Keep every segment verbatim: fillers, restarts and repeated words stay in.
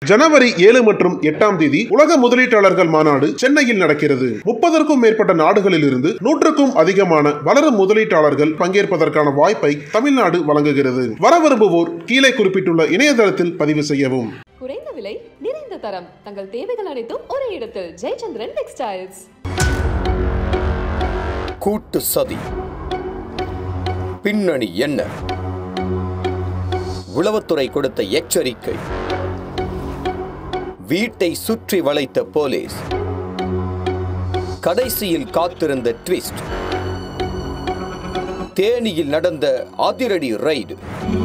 ஜனவரி ஏழு மற்றும் எட்டாம் தேதி உலக முதலீட்டாளர்கள் மாநாடு சென்னையில் நடக்கிறது. முப்பதற்கும் மேற்பட்ட நாடுகளில் இருந்து நூற்றுக்கும் அதிகமான வளரும் முதலீட்டாளர்கள் பங்கேற்பதற்கான வாய்ப்பை தமிழ்நாடு வழங்குகிறது. வர விரும்புவோர் கீழே குறிப்பிட்டுள்ள இணையதளத்தில் பதிவு செய்யவும். குறைந்த விலை, நிறைந்த தரம், தங்கள் தேவைகள் அனைத்தும் ஒரே இடத்தில். ஜெயச்சந்திரன் டெக்ஸ்டைல்ஸ். கூட்டு சதி பின்னணி என்ன? உளவுத்துறை கொடுத்த எச்சரிக்கை. வீட்டை சுற்றி வளைத்த போலீஸ். கடைசியில் காத்திருந்த ட்விஸ்ட். தேனியில் நடந்த அதிரடி ரைடு.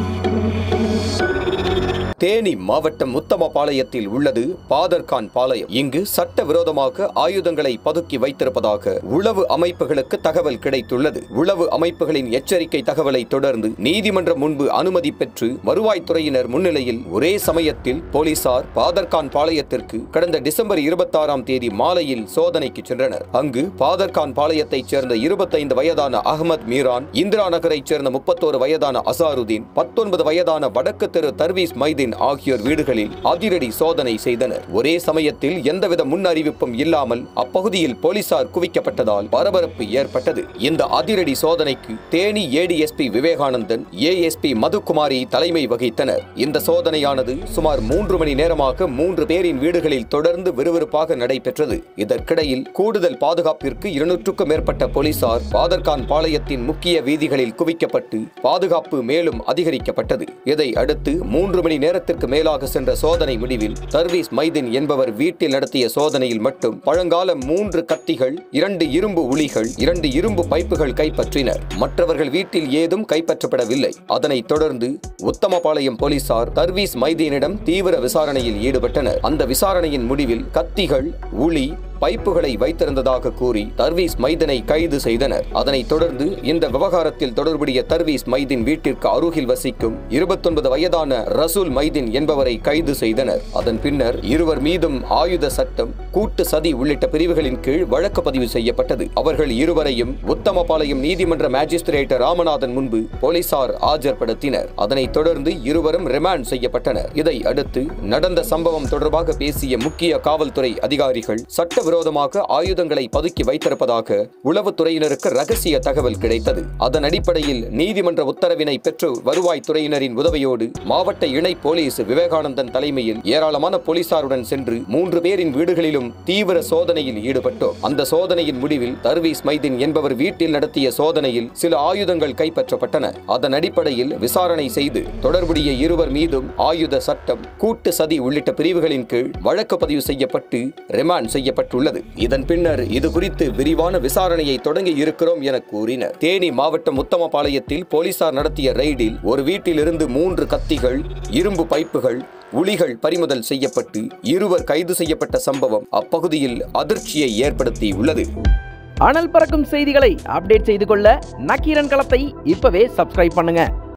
தேனி மாவட்டம் உத்தமபாளையத்தில் உள்ளது பாதர்கான் பாளையம். இங்கு சட்டவிரோதமாக ஆயுதங்களை பதுக்கி வைத்திருப்பதாக உளவு அமைப்புகளுக்கு தகவல் கிடைத்துள்ளது. உளவு அமைப்புகளின் எச்சரிக்கை தகவலை தொடர்ந்து நீதிமன்றம் முன்பு அனுமதி பெற்று வருவாய்த்துறையினர் முன்னிலையில் ஒரே சமயத்தில் போலீசார் பாதர்கான் பாளையத்திற்கு கடந்த டிசம்பர் இருபத்தி ஆறாம் தேதி மாலையில் சோதனைக்கு சென்றனர். அங்கு பாதர்கான் பாளையத்தைச் சேர்ந்த இருபத்தைந்து வயதான அகமது மீரான், இந்திரா நகரைச் சேர்ந்த முப்பத்தோரு வயதான அசாருதீன், பத்தொன்பது வயதான வடக்கு தெரு தர்வீஸ் மைதீன் ஆகியோர் வீடுகளில் அதிரடி சோதனை செய்தனர். ஒரே சமயத்தில் எந்தவித முன் அறிவிப்பும் இல்லாமல் அப்பகுதியில் போலீசார் குவிக்கப்பட்டதால் பரபரப்பு ஏற்பட்டது. இந்த அதிரடி சோதனைக்கு தேனி ஏடிஎஸ்பி விவேகானந்தன், ஏஎஸ்பி மதுகுமாரி தலைமை வகித்தனர். இந்த சோதனையானது சுமார் மூன்று மணி நேரமாக மூன்று பேரின் வீடுகளில் தொடர்ந்து விறுவிறுப்பாக நடைபெற்றது. இதற்கிடையில் கூடுதல் பாதுகாப்பிற்கு இருநூற்றுக்கும் மேற்பட்ட போலீசார் பாதர்கான் பாளையத்தின் முக்கிய வீதிகளில் குவிக்கப்பட்டு பாதுகாப்பு மேலும் அதிகரிக்கப்பட்டது. இதை அடுத்து மூன்று மணி நேரத்திற்கு மேலாக சென்ற சோதனை முடிவில் தர்வீஸ் மைதீன் என்பவர் வீட்டில் நடத்திய சோதனையில் மட்டும் பழங்கால மூன்று கத்திகள், இரண்டு இரும்பு உளிகள், இரண்டு இரும்பு பைப்புகள் கைப்பற்றினர். மற்றவர்கள் வீட்டில் ஏதும் கைப்பற்றப்படவில்லை. அதனைத் தொடர்ந்து உத்தமபாளையம் போலீசார் தர்வீஸ் மைதீனிடம் தீவிர விசாரணையில் ஈடுபட்டனர். அந்த விசாரணையின் முடிவில் கத்திகள், உளி, பைப்புகளை வைத்திருந்ததாக கூறி தர்வீஸ் மைதீனை கைது செய்தனர். அதனைத் தொடர்ந்து இந்த விவகாரத்தில் தொடர்புடைய தர்வீஸ் மைதீன் வீட்டிற்கு அருகில் வசிக்கும் இருபத்தொன்பது வயதான ரசூல் மைதீன் என்பவரை கைது செய்தனர். அதன் பின்னர் இருவர் மீதும் ஆயுத சட்டம், கூட்டு சதி உள்ளிட்ட பிரிவுகளின் கீழ் வழக்கு பதிவு செய்யப்பட்டது. அவர்கள் இருவரையும் உத்தமபாளையம் நீதிமன்ற மேஜிஸ்திரேட் ராமநாதன் முன்பு போலீசார் ஆஜர்படுத்தினர். அதனைத் தொடர்ந்து இருவரும் ரிமாண்ட் செய்யப்பட்டனர். இதை அடுத்து நடந்த சம்பவம் தொடர்பாக பேசிய முக்கிய காவல்துறை அதிகாரிகள் சட்ட விரோதமாக ஆயுதங்களை பதுக்கி வைத்திருப்பதாக உளவுத்துறையினருக்கு ரகசிய தகவல் கிடைத்தது. அதன் அடிப்படையில் நீதிமன்ற உத்தரவினை பெற்று வருவாய்த்துறையினரின் உதவியோடு மாவட்ட இணை போலீஸ் விவேகானந்தன் தலைமையில் ஏராளமான போலீசாருடன் சென்று மூன்று பேரின் வீடுகளிலும் தீவிர சோதனையில் ஈடுபட்டோம். அந்த சோதனையின் முடிவில் தர்வீஸ் மைதீன் என்பவர் வீட்டில் நடத்திய சோதனையில் சில ஆயுதங்கள் கைப்பற்றப்பட்டன. அதன் அடிப்படையில் விசாரணை செய்து தொடர்புடைய இருவர் மீதும் ஆயுத சட்டம், கூட்டு சதி உள்ளிட்ட பிரிவுகளின் கீழ் வழக்கு பதிவு செய்யப்பட்டு ரிமாண்ட் செய்யப்பட்டுள்ளது. இதன் பின்னர் இது குறித்து விரிவான விசாரணையை தொடங்கி இருக்கிறோம் என கூறினர். தேனி மாவட்டம் உத்தமபாளையத்தில் போலீசார் நடத்திய ரெய்டில் ஒரு வீட்டிலிருந்து மூன்று கத்திகள், இரும்பு பைப்புகள், உளிகள் பறிமுதல் செய்யப்பட்டு இருவர் கைது செய்யப்பட்ட சம்பவம் அப்பகுதியில் அதிர்ச்சியை ஏற்படுத்தியுள்ளது. அனல் பறக்கும் செய்திகளை அப்டேட் செய்து கொள்ள நக்கீரன் களத்தை இப்பவே சப்ஸ்கிரைப் பண்ணுங்க.